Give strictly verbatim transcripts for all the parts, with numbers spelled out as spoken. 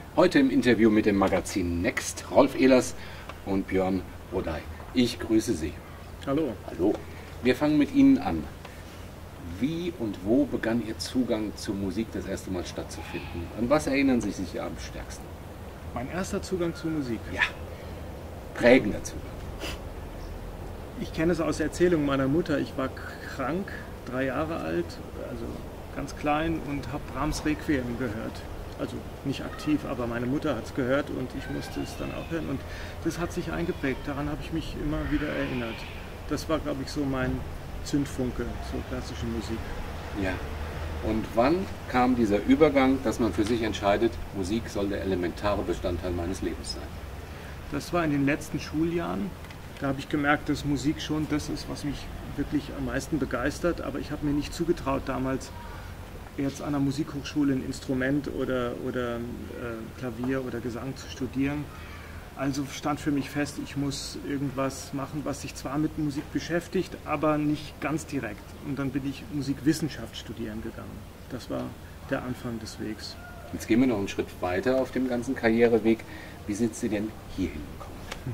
Heute im Interview mit dem Magazin Next, Rolf Ehlers und Björn Rodey. Ich grüße Sie. Hallo. Hallo. Wir fangen mit Ihnen an. Wie und wo begann Ihr Zugang zur Musik das erste Mal stattzufinden? An was erinnern Sie sich am stärksten? Mein erster Zugang zur Musik? Ja, prägender Zugang. Ich kenne es aus Erzählungen meiner Mutter. Ich war krank, drei Jahre alt, also ganz klein und habe Brahms Requiem gehört. Also nicht aktiv, aber meine Mutter hat es gehört und ich musste es dann auch hören. Und das hat sich eingeprägt, daran habe ich mich immer wieder erinnert. Das war, glaube ich, so mein Zündfunke zur klassischen Musik. Ja. Und wann kam dieser Übergang, dass man für sich entscheidet, Musik soll der elementare Bestandteil meines Lebens sein? Das war in den letzten Schuljahren. Da habe ich gemerkt, dass Musik schon das ist, was mich wirklich am meisten begeistert. Aber ich habe mir nicht zugetraut, damals jetzt an der Musikhochschule ein Instrument oder, oder äh, Klavier oder Gesang zu studieren. Also stand für mich fest, ich muss irgendwas machen, was sich zwar mit Musik beschäftigt, aber nicht ganz direkt. Und dann bin ich Musikwissenschaft studieren gegangen. Das war der Anfang des Wegs. Jetzt gehen wir noch einen Schritt weiter auf dem ganzen Karriereweg. Wie sind Sie denn hierhin gekommen?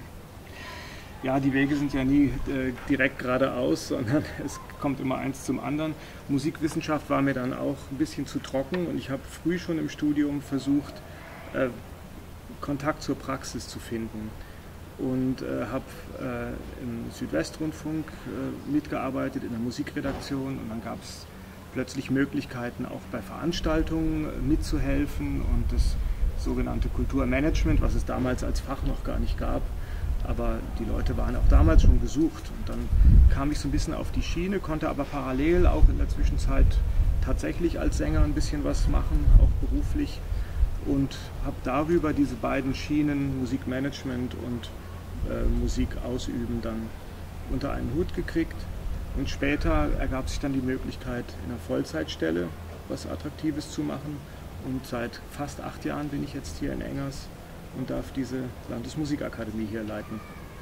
Ja, die Wege sind ja nie äh, direkt geradeaus, sondern es kommt immer eins zum anderen. Musikwissenschaft war mir dann auch ein bisschen zu trocken und ich habe früh schon im Studium versucht, äh, Kontakt zur Praxis zu finden und äh, habe äh, im Südwestrundfunk äh, mitgearbeitet in der Musikredaktion und dann gab es plötzlich Möglichkeiten, auch bei Veranstaltungen äh, mitzuhelfen und das sogenannte Kulturmanagement, was es damals als Fach noch gar nicht gab, aber die Leute waren auch damals schon gesucht und dann kam ich so ein bisschen auf die Schiene, konnte aber parallel auch in der Zwischenzeit tatsächlich als Sänger ein bisschen was machen, auch beruflich. Und habe darüber diese beiden Schienen, Musikmanagement und äh, Musik ausüben, dann unter einen Hut gekriegt. Und später ergab sich dann die Möglichkeit, in einer Vollzeitstelle was Attraktives zu machen. Und seit fast acht Jahren bin ich jetzt hier in Engers und darf diese Landesmusikakademie hier leiten.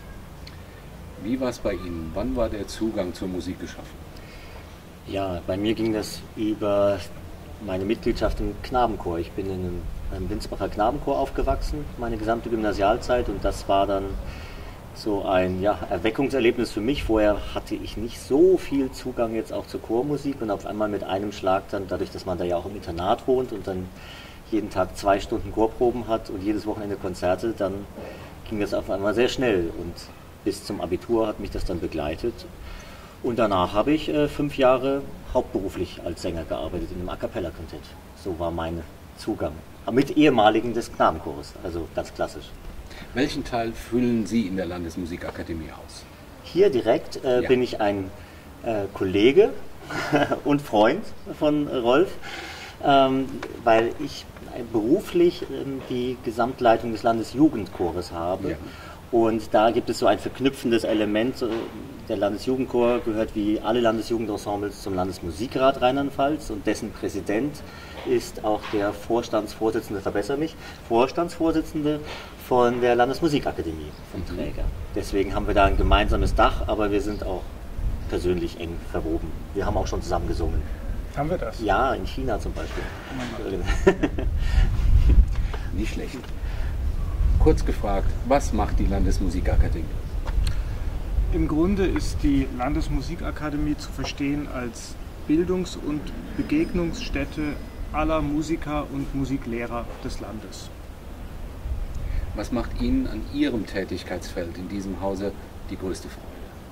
Wie war es bei Ihnen? Wann war der Zugang zur Musik geschaffen? Ja, bei mir ging das über meine Mitgliedschaft im Knabenchor. Ich bin in einem, einem Winsbacher Knabenchor aufgewachsen, meine gesamte Gymnasialzeit, und das war dann so ein ja, Erweckungserlebnis für mich. Vorher hatte ich nicht so viel Zugang jetzt auch zur Chormusik und auf einmal mit einem Schlag dann, dadurch, dass man da ja auch im Internat wohnt und dann jeden Tag zwei Stunden Chorproben hat und jedes Wochenende Konzerte, dann ging das auf einmal sehr schnell und bis zum Abitur hat mich das dann begleitet. Und danach habe ich äh, fünf Jahre hauptberuflich als Sänger gearbeitet in einem A-Cappella-Quintett. So war mein Zugang. Mit ehemaligen des Knabenchores, also ganz klassisch. Welchen Teil füllen Sie in der Landesmusikakademie aus? Hier direkt äh, ja. bin ich ein äh, Kollege und Freund von Rolf, ähm, weil ich beruflich äh, die Gesamtleitung des Landesjugendchores habe. Ja. Und da gibt es so ein verknüpfendes Element. Der Landesjugendchor gehört wie alle Landesjugendensembles zum Landesmusikrat Rheinland-Pfalz und dessen Präsident ist auch der Vorstandsvorsitzende, verbessere mich, Vorstandsvorsitzende von der Landesmusikakademie, vom Träger. Deswegen haben wir da ein gemeinsames Dach, aber wir sind auch persönlich eng verwoben. Wir haben auch schon zusammen gesungen. Haben wir das? Ja, in China zum Beispiel. Oh Nicht schlecht. Kurz gefragt, was macht die Landesmusikakademie? Im Grunde ist die Landesmusikakademie zu verstehen als Bildungs- und Begegnungsstätte aller Musiker und Musiklehrer des Landes. Was macht Ihnen an Ihrem Tätigkeitsfeld in diesem Hause die größte Freude?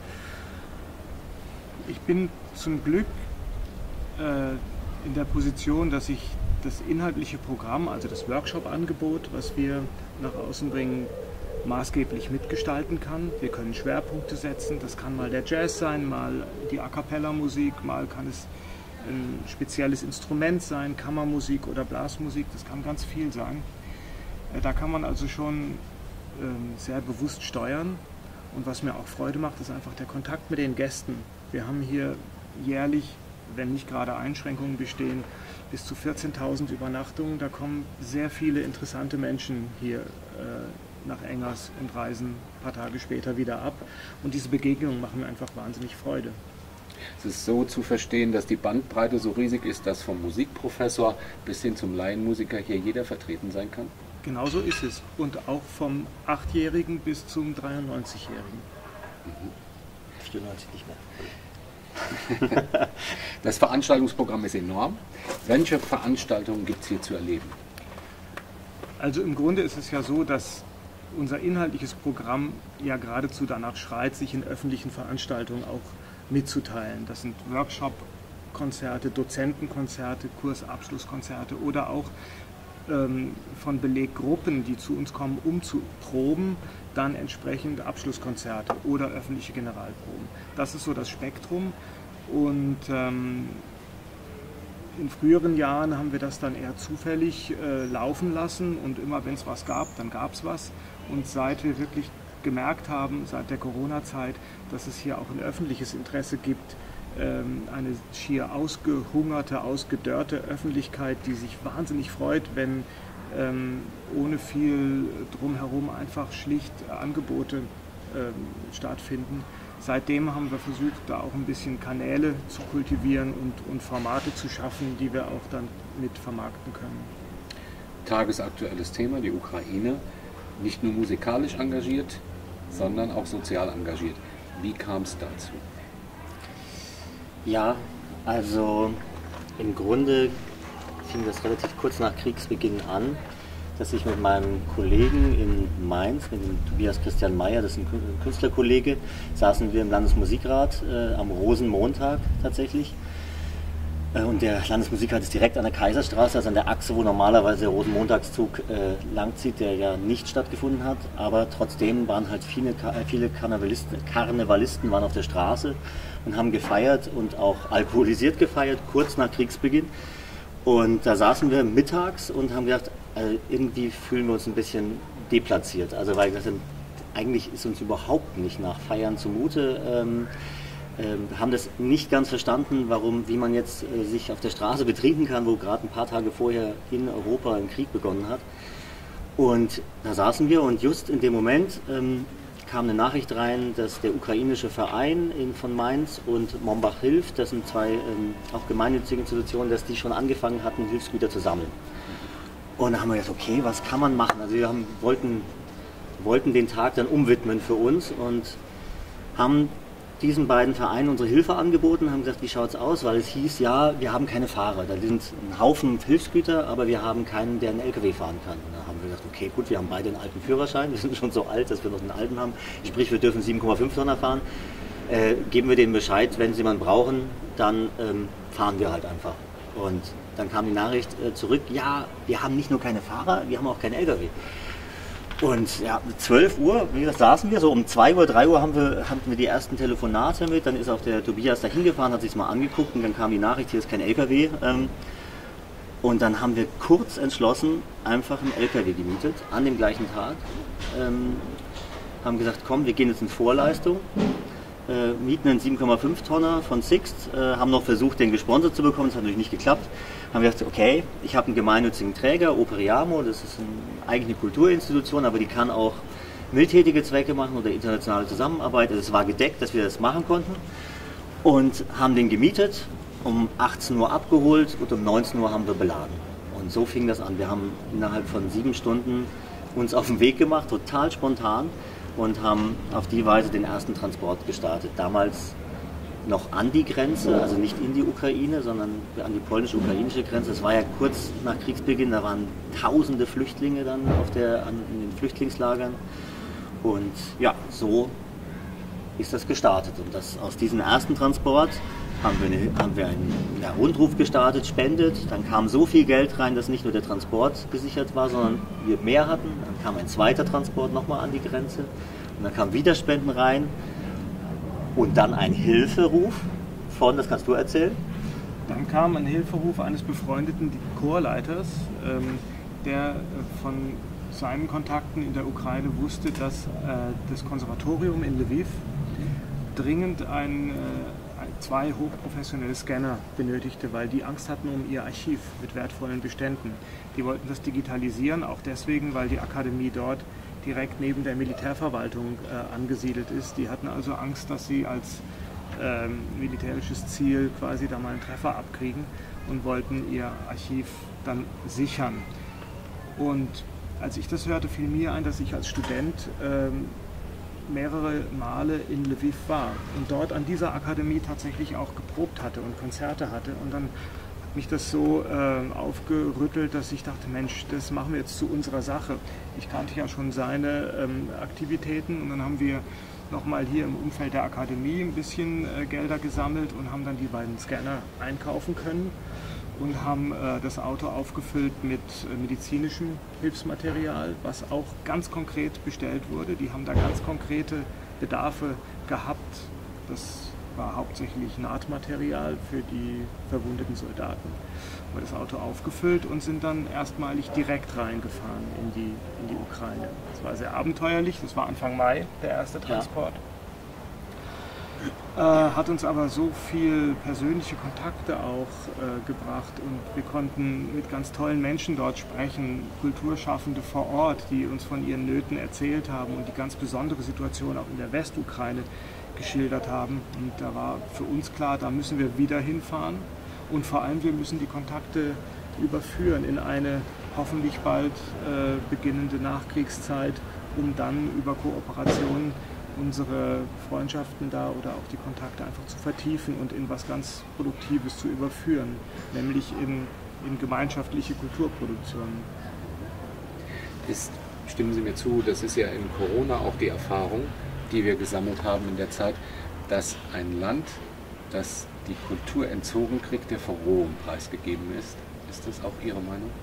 Ich bin zum Glück äh, in der Position, dass ich das inhaltliche Programm, also das Workshop-Angebot, was wir nach außen bringen, maßgeblich mitgestalten kann. Wir können Schwerpunkte setzen, das kann mal der Jazz sein, mal die A-Cappella-Musik, mal kann es ein spezielles Instrument sein, Kammermusik oder Blasmusik, das kann ganz viel sein. Da kann man also schon ähm, sehr bewusst steuern und was mir auch Freude macht, ist einfach der Kontakt mit den Gästen. Wir haben hier jährlich, wenn nicht gerade Einschränkungen bestehen, bis zu vierzehntausend Übernachtungen. Da kommen sehr viele interessante Menschen hier äh, nach Engers und reisen ein paar Tage später wieder ab. Und diese Begegnungen machen mir einfach wahnsinnig Freude. Es ist so zu verstehen, dass die Bandbreite so riesig ist, dass vom Musikprofessor bis hin zum Laienmusiker hier jeder vertreten sein kann? Genau so ist es. Und auch vom achtjährigen bis zum dreiundneunzigjährigen. vierundneunzig nicht mehr. Das Veranstaltungsprogramm ist enorm. Welche Veranstaltungen gibt es hier zu erleben? Also im Grunde ist es ja so, dass unser inhaltliches Programm ja geradezu danach schreit, sich in öffentlichen Veranstaltungen auch mitzuteilen. Das sind Workshop-Konzerte, Dozentenkonzerte, Kursabschlusskonzerte oder auch ähm, von Beleggruppen, die zu uns kommen, um zu proben, dann entsprechend Abschlusskonzerte oder öffentliche Generalproben. Das ist so das Spektrum und ähm, in früheren Jahren haben wir das dann eher zufällig äh, laufen lassen und immer wenn es was gab, dann gab es was. Und seit wir wirklich gemerkt haben, seit der Corona-Zeit, dass es hier auch ein öffentliches Interesse gibt, ähm, eine schier ausgehungerte, ausgedörrte Öffentlichkeit, die sich wahnsinnig freut, wenn ähm, ohne viel drumherum einfach schlicht Angebote ähm, stattfinden. Seitdem haben wir versucht, da auch ein bisschen Kanäle zu kultivieren und, und Formate zu schaffen, die wir auch dann mit vermarkten können. Tagesaktuelles Thema, die Ukraine. Nicht nur musikalisch engagiert, sondern auch sozial engagiert. Wie kam es dazu? Ja, also im Grunde fing das relativ kurz nach Kriegsbeginn an, dass ich mit meinem Kollegen in Mainz, mit dem Tobias Christian Meyer, das ist ein Künstlerkollege, saßen wir im Landesmusikrat äh, am Rosenmontag tatsächlich. Äh, und der Landesmusikrat ist direkt an der Kaiserstraße, also an der Achse, wo normalerweise der Rosenmontagszug äh, langzieht, der ja nicht stattgefunden hat. Aber trotzdem waren halt viele, viele Karnevalisten, Karnevalisten waren auf der Straße und haben gefeiert und auch alkoholisiert gefeiert, kurz nach Kriegsbeginn. Und da saßen wir mittags und haben gedacht, also irgendwie fühlen wir uns ein bisschen deplatziert. Also weil wir gesagt haben, eigentlich ist uns überhaupt nicht nach Feiern zumute. Ähm, ähm, haben das nicht ganz verstanden, warum, wie man jetzt äh, sich auf der Straße betrinken kann, wo gerade ein paar Tage vorher in Europa ein Krieg begonnen hat. Und da saßen wir und just in dem Moment ähm, kam eine Nachricht rein, dass der ukrainische Verein in, von Mainz und Mombach hilft, das sind zwei ähm, auch gemeinnützige Institutionen, dass die schon angefangen hatten, Hilfsgüter zu sammeln. Und da haben wir gedacht, okay, was kann man machen? Also wir haben, wollten, wollten den Tag dann umwidmen für uns und haben diesen beiden Vereinen unsere Hilfe angeboten, haben gesagt, wie schaut es aus? Weil es hieß, ja, wir haben keine Fahrer, da sind ein Haufen Hilfsgüter, aber wir haben keinen, der einen L K W fahren kann. Und da haben wir gesagt, okay, gut, wir haben beide einen alten Führerschein, wir sind schon so alt, dass wir noch einen alten haben, sprich, wir dürfen sieben Komma fünf Tonner fahren. Äh, geben wir denen Bescheid, wenn sie jemanden brauchen, dann ähm, fahren wir halt einfach. Und dann kam die Nachricht äh, zurück, ja, wir haben nicht nur keine Fahrer, wir haben auch keinen L K W. Und ja, zwölf Uhr, wie gesagt, saßen wir, so um zwei Uhr, drei Uhr haben wir, hatten wir die ersten Telefonate mit, dann ist auch der Tobias da hingefahren, hat sich mal angeguckt und dann kam die Nachricht, hier ist kein L K W. Ähm, und dann haben wir kurz entschlossen einfach einen L K W gemietet, an dem gleichen Tag. Ähm, haben gesagt, komm, wir gehen jetzt in Vorleistung. Äh, mieten einen sieben Komma fünf Tonner von Sixt, äh, haben noch versucht, den gesponsert zu bekommen, das hat natürlich nicht geklappt. Haben wir gedacht, okay, ich habe einen gemeinnützigen Träger, Operiamo, das ist ein, eigentlich eine Kulturinstitution, aber die kann auch mildtätige Zwecke machen oder internationale Zusammenarbeit. Also es war gedeckt, dass wir das machen konnten und haben den gemietet, um achtzehn Uhr abgeholt und um neunzehn Uhr haben wir beladen. Und so fing das an. Wir haben innerhalb von sieben Stunden uns auf den Weg gemacht, total spontan. Und haben auf die Weise den ersten Transport gestartet. Damals noch an die Grenze, also nicht in die Ukraine, sondern an die polnisch-ukrainische Grenze. Es war ja kurz nach Kriegsbeginn, da waren tausende Flüchtlinge dann auf der, an, in den Flüchtlingslagern. Und ja, so ist das gestartet. Und das, aus diesem ersten Transport haben wir, eine, haben wir einen ja, Rundruf gestartet, spendet. Dann kam so viel Geld rein, dass nicht nur der Transport gesichert war, sondern wir mehr hatten. Dann kam ein zweiter Transport nochmal an die Grenze. Und dann kamen wieder Spenden rein. Und dann ein Hilferuf von, das kannst du erzählen? Dann kam ein Hilferuf eines befreundeten Chorleiters, ähm, der von seinen Kontakten in der Ukraine wusste, dass äh, das Konservatorium in Lviv dringend ein äh, zwei hochprofessionelle Scanner benötigte, weil die Angst hatten um ihr Archiv mit wertvollen Beständen. Die wollten das digitalisieren, auch deswegen, weil die Akademie dort direkt neben der Militärverwaltung äh, angesiedelt ist. Die hatten also Angst, dass sie als ähm, militärisches Ziel quasi da mal einen Treffer abkriegen und wollten ihr Archiv dann sichern. Und als ich das hörte, fiel mir ein, dass ich als Student ähm, mehrere Male in Lviv war und dort an dieser Akademie tatsächlich auch geprobt hatte und Konzerte hatte. Und dann hat mich das so äh, aufgerüttelt, dass ich dachte, Mensch, das machen wir jetzt zu unserer Sache. Ich kannte ja schon seine ähm, Aktivitäten und dann haben wir nochmal hier im Umfeld der Akademie ein bisschen äh, Gelder gesammelt und haben dann die beiden Scanner einkaufen können und haben äh, das Auto aufgefüllt mit äh, medizinischem Hilfsmaterial, was auch ganz konkret bestellt wurde. Die haben da ganz konkrete Bedarfe gehabt. Das war hauptsächlich Nahtmaterial für die verwundeten Soldaten. Haben wir das Auto aufgefüllt und sind dann erstmalig direkt reingefahren in die, in die Ukraine. Das war sehr abenteuerlich, das war Anfang Mai, der erste Transport. Ja. Äh, hat uns aber so viel persönliche Kontakte auch äh, gebracht und wir konnten mit ganz tollen Menschen dort sprechen, Kulturschaffende vor Ort, die uns von ihren Nöten erzählt haben und die ganz besondere Situation auch in der Westukraine geschildert haben. Und da war für uns klar, da müssen wir wieder hinfahren und vor allem wir müssen die Kontakte überführen in eine hoffentlich bald äh, beginnende Nachkriegszeit, um dann über Kooperation unsere Freundschaften da oder auch die Kontakte einfach zu vertiefen und in was ganz Produktives zu überführen, nämlich in, in gemeinschaftliche Kulturproduktionen. Ist, stimmen Sie mir zu, das ist ja in Corona auch die Erfahrung, die wir gesammelt haben in der Zeit, dass ein Land, das die Kultur entzogen kriegt, der Verrohung preisgegeben ist. Ist das auch Ihre Meinung?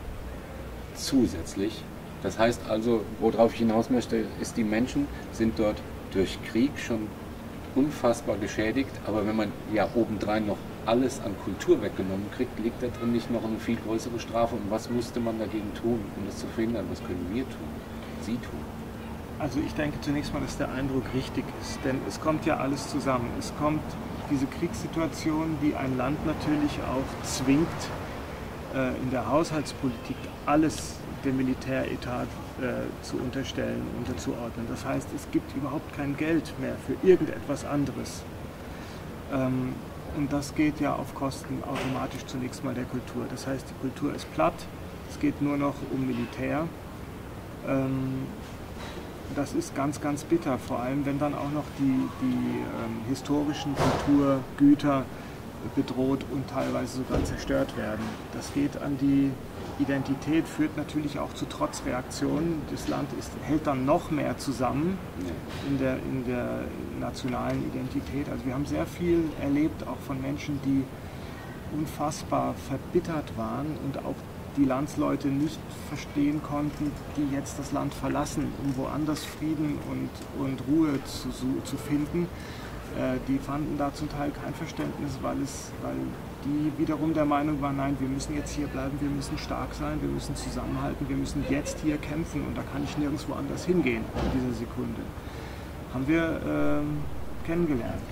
Zusätzlich. Das heißt also, worauf ich hinaus möchte, ist, die Menschen sind dort durch Krieg schon unfassbar geschädigt, aber wenn man ja obendrein noch alles an Kultur weggenommen kriegt, liegt da drin nicht noch eine viel größere Strafe. Und was musste man dagegen tun, um das zu verhindern? Was können wir tun? Sie tun? Also ich denke zunächst mal, dass der Eindruck richtig ist, denn es kommt ja alles zusammen. Es kommt diese Kriegssituation, die ein Land natürlich auch zwingt, äh, in der Haushaltspolitik alles dem Militäretat äh, zu unterstellen, unterzuordnen. Das heißt, es gibt überhaupt kein Geld mehr für irgendetwas anderes. Ähm, und das geht ja auf Kosten automatisch zunächst mal der Kultur. Das heißt, die Kultur ist platt, es geht nur noch um Militär. Ähm, das ist ganz, ganz bitter, vor allem wenn dann auch noch die, die ähm, historischen Kulturgüter bedroht und teilweise sogar zerstört werden. Das geht an die Identität, führt natürlich auch zu Trotzreaktionen. Das Land ist, hält dann noch mehr zusammen in der, in der nationalen Identität. Also wir haben sehr viel erlebt, auch von Menschen, die unfassbar verbittert waren und auch die Landsleute nicht verstehen konnten, die jetzt das Land verlassen, um woanders Frieden und, und Ruhe zu, zu finden. Die fanden da zum Teil kein Verständnis, weil, es, weil die wiederum der Meinung waren, nein, wir müssen jetzt hier bleiben, wir müssen stark sein, wir müssen zusammenhalten, wir müssen jetzt hier kämpfen und da kann ich nirgendwo anders hingehen in dieser Sekunde. Haben wir ähm, kennengelernt.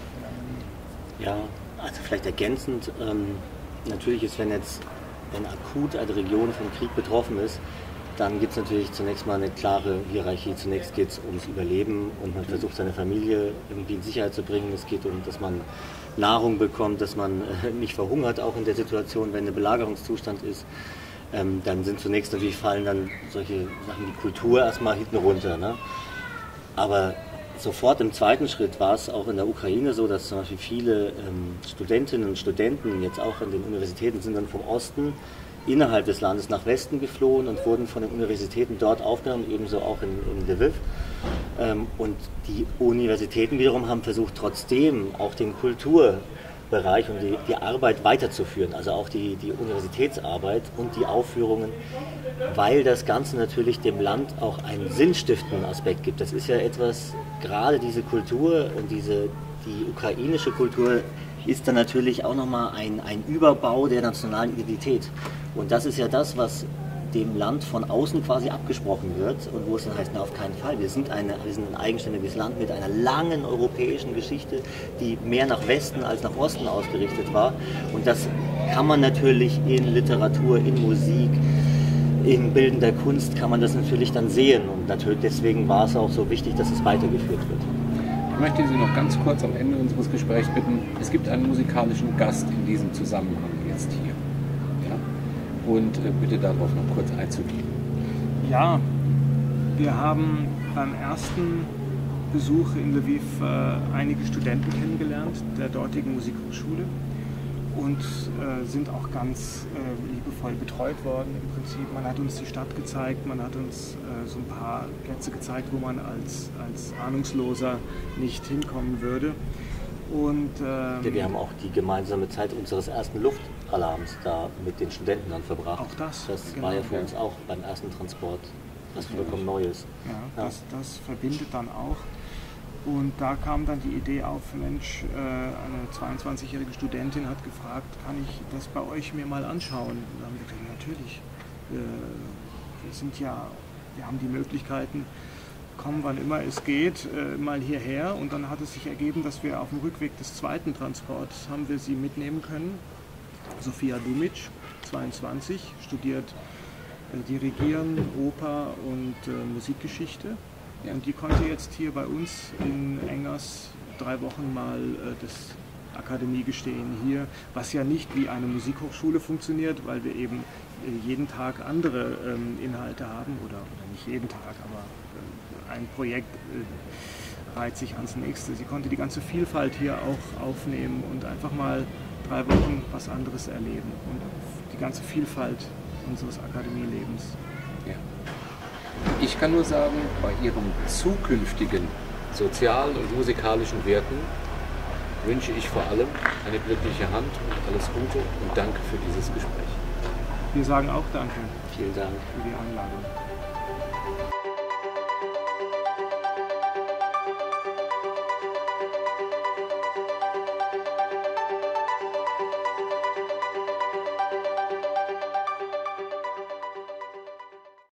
Ja, also vielleicht ergänzend, ähm, natürlich ist, wenn jetzt wenn akut eine Region vom Krieg betroffen ist, dann gibt es natürlich zunächst mal eine klare Hierarchie. Zunächst geht es ums Überleben und man versucht seine Familie irgendwie in Sicherheit zu bringen. Es geht um, dass man Nahrung bekommt, dass man äh, nicht verhungert, auch in der Situation, wenn ein Belagerungszustand ist. Ähm, dann sind zunächst natürlich fallen dann solche Sachen wie Kultur erstmal hinten runter. Ne? Aber sofort im zweiten Schritt war es auch in der Ukraine so, dass zum Beispiel viele ähm, Studentinnen und Studenten jetzt auch an den Universitäten sind dann vom Osten innerhalb des Landes nach Westen geflohen und wurden von den Universitäten dort aufgenommen, ebenso auch in, in Lviv. Ähm, und die Universitäten wiederum haben versucht, trotzdem auch den Kulturbereich und die, die Arbeit weiterzuführen, also auch die, die Universitätsarbeit und die Aufführungen, weil das Ganze natürlich dem Land auch einen sinnstiftenden Aspekt gibt. Das ist ja etwas, gerade diese Kultur und diese, die ukrainische Kultur ist dann natürlich auch nochmal ein, ein Überbau der nationalen Identität. Und das ist ja das, was dem Land von außen quasi abgesprochen wird und wo es dann heißt, na auf keinen Fall. Wir sind, eine, wir sind ein eigenständiges Land mit einer langen europäischen Geschichte, die mehr nach Westen als nach Osten ausgerichtet war. Und das kann man natürlich in Literatur, in Musik, in bildender Kunst kann man das natürlich dann sehen. Und natürlich deswegen war es auch so wichtig, dass es weitergeführt wird. Ich möchte Sie noch ganz kurz am Ende unseres Gesprächs bitten, es gibt einen musikalischen Gast in diesem Zusammenhang jetzt hier. Ja? Und äh, bitte darauf noch kurz einzugehen. Ja, wir haben beim ersten Besuch in Lviv äh, einige Studenten kennengelernt der dortigen Musikhochschule und äh, sind auch ganz äh, liebevoll betreut worden im Prinzip. Man hat uns die Stadt gezeigt, man hat uns äh, so ein paar Plätze gezeigt, wo man als, als Ahnungsloser nicht hinkommen würde. Und, ähm, ja, wir haben auch die gemeinsame Zeit unseres ersten Luftalarms da mit den Studenten dann verbracht. Auch das. Das genau. war ja für uns auch beim ersten Transport was vollkommen Neues. Ja, Ja. Das, das verbindet dann auch. Und da kam dann die Idee auf, Mensch, äh, eine zweiundzwanzigjährige Studentin hat gefragt, kann ich das bei euch mir mal anschauen? Und dann haben wir gesagt, natürlich, äh, wir sind ja, wir haben die Möglichkeiten, kommen wann immer es geht, äh, mal hierher. Und dann hat es sich ergeben, dass wir auf dem Rückweg des zweiten Transports haben wir sie mitnehmen können. Sofia Dumic, zweiundzwanzig, studiert äh, Dirigieren, Oper und äh, Musikgeschichte. Ja. Und die konnte jetzt hier bei uns in Engers drei Wochen mal äh, das Akademiegestehen hier, was ja nicht wie eine Musikhochschule funktioniert, weil wir eben äh, jeden Tag andere ähm, Inhalte haben, oder, oder nicht jeden Tag, aber äh, ein Projekt äh, reiht sich ans nächste. Sie konnte die ganze Vielfalt hier auch aufnehmen und einfach mal drei Wochen was anderes erleben und die ganze Vielfalt unseres Akademielebens. Ja. Ich kann nur sagen, bei Ihren zukünftigen sozialen und musikalischen Werten wünsche ich vor allem eine glückliche Hand und alles Gute und danke für dieses Gespräch. Wir sagen auch Danke. Vielen Dank für die Einladung.